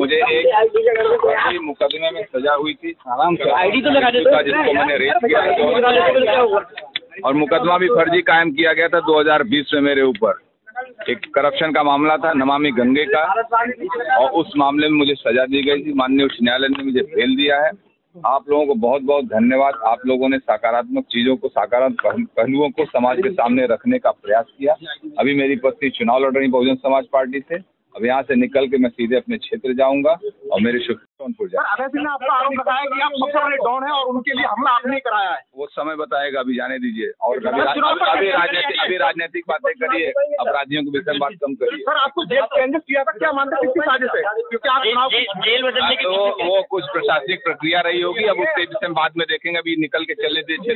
मुझे एक मुकदमे में सजा हुई थी, आईडी तो लगा देता जिसको मैंने रेप किया और मुकदमा भी फर्जी कायम किया गया था 2020 में मेरे ऊपर। एक करप्शन का मामला था नमामि गंगे का, और उस मामले में मुझे सजा दी गई थी। माननीय उच्च न्यायालय ने मुझे बेल दिया है। आप लोगों को बहुत बहुत धन्यवाद। आप लोगों ने सकारात्मक चीज़ों को, सकारात्मक पहलुओं को समाज के सामने रखने का प्रयास किया। अभी मेरी पत्नी चुनाव लड़ रही बहुजन समाज पार्टी से। अब यहाँ से निकल के मैं सीधे अपने क्षेत्र जाऊंगा और मेरे जौनपुर जाऊंगा। अभय सिंह ने आपका आरोप लगाया कि आप सबसे बड़े डॉन हैं और उनके लिए हमला आपने कराया है। वो समय बताएगा, अभी जाने दीजिए। और अभी राजनीतिक बातें करिए, अपराधियों के विषय में बात कम करिए। सर, आपको जेल चेंजेस किया था, क्या मानते हैं किसकी साजिश है? क्योंकि आप जेल बदलने की वो कुछ प्रशासनिक प्रक्रिया रही होगी। अब उसके विषय में बाद में देखेंगे। अभी निकल के चलने दीजिए।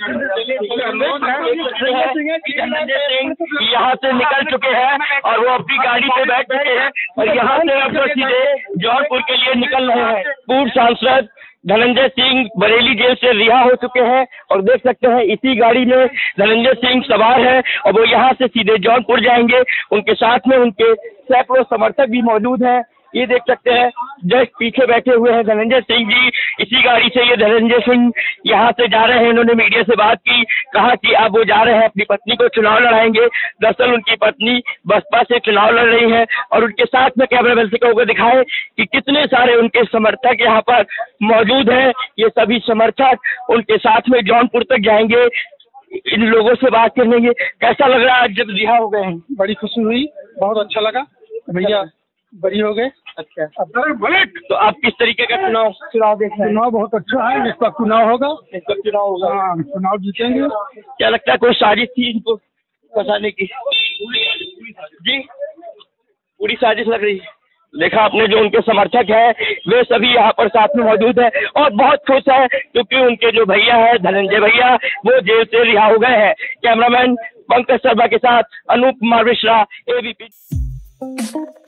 यहाँ से निकल चुके हैं और वो अपनी गाड़ी पे बैठ चुके हैं और यहाँ से अब सीधे जौनपुर के लिए निकल रहे हैं। पूर्व सांसद धनंजय सिंह बरेली जेल से रिहा हो चुके हैं और देख सकते हैं इसी गाड़ी में धनंजय सिंह सवार है और वो यहाँ से सीधे जौनपुर जाएंगे। उनके साथ में उनके सैकड़ों समर्थक भी मौजूद हैं। ये देख सकते हैं जस्ट पीछे बैठे हुए हैं धनंजय सिंह जी। इसी गाड़ी से ये धनंजय सिंह यहाँ से जा रहे हैं। इन्होंने मीडिया से बात की, कहा कि अब वो जा रहे हैं, अपनी पत्नी को चुनाव लड़ाएंगे। दरअसल उनकी पत्नी बसपा से चुनाव लड़ रही है और उनके साथ में कैमरामैन से कहोगे दिखाए कि कितने सारे उनके समर्थक यहाँ पर मौजूद हैं। ये सभी समर्थक उनके साथ में जौनपुर तक जाएंगे, इन लोगों से बात करेंगे। कैसा लग रहा है आज जब रिहा हो गए हैं? बड़ी खुशी हुई, बहुत अच्छा लगा। भैया बरी हो गए। अच्छा, अब तो आप किस तरीके का चुनाव देख रहे हैं? चुनाव बहुत अच्छा है। जिसका चुनाव होगा हाँ, चुनाव जीतेंगे। क्या लगता है कोई साजिश थी इनको फंसाने की? जी, पूरी साजिश लग रही है। देखा आपने, जो उनके समर्थक हैं वे सभी यहाँ पर साथ में मौजूद है और बहुत खुश है क्योंकि उनके जो भैया है धनंजय भैया, वो जेल से रिहा हो गए हैं। कैमरामैन पंकज शर्मा के साथ अनूप कुमार मिश्रा, ABP।